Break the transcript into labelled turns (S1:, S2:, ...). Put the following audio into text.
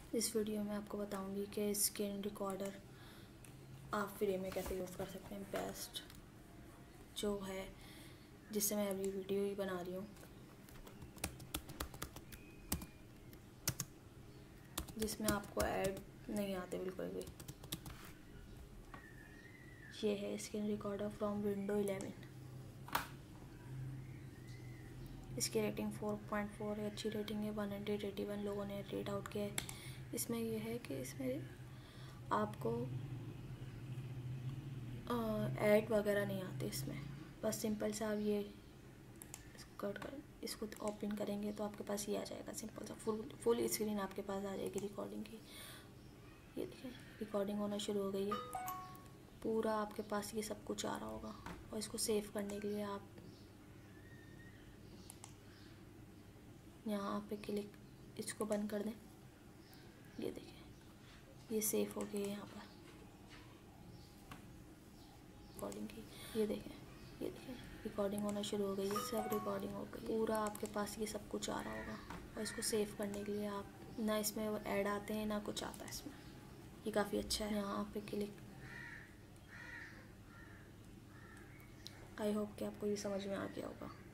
S1: इस वीडियो में आपको बताऊंगी कि स्क्रीन रिकॉर्डर आप फ्री में कैसे यूज़ कर सकते हैं। बेस्ट जो है जिससे मैं अभी वीडियो ही बना रही हूँ, जिसमें आपको ऐड नहीं आते बिल्कुल भी। ये है स्क्रीन रिकॉर्डर फ्रॉम विंडो 11। इसकी रेटिंग 4.4 है, अच्छी रेटिंग है। 181 लोगों ने रेट आउट किया है। इसमें यह है कि इसमें आपको ऐड वगैरह नहीं आते इसमें। बस सिंपल सा आप ये कट कर इसको ओपन करेंगे तो आपके पास ये आ जाएगा। सिंपल सा फुल स्क्रीन आपके पास आ जाएगी रिकॉर्डिंग की। ये देखिए रिकॉर्डिंग होना शुरू हो गई है। पूरा आपके पास ये सब कुछ आ रहा होगा। और इसको सेव करने के लिए आप यहाँ पे क्लिक, इसको बंद कर दें। ये देखिए ये सेव हो गई है यहाँ पर रिकॉर्डिंग की। ये देखें रिकॉर्डिंग होना शुरू हो गई है। सब रिकॉर्डिंग हो गई, पूरा आपके पास ये सब कुछ आ रहा होगा। और इसको सेव करने के लिए आप ना इसमें ऐड आते हैं ना कुछ आता है इसमें। ये काफ़ी अच्छा है। यहाँ पे क्लिक। आई होप कि आपको ये समझ में आ गया होगा।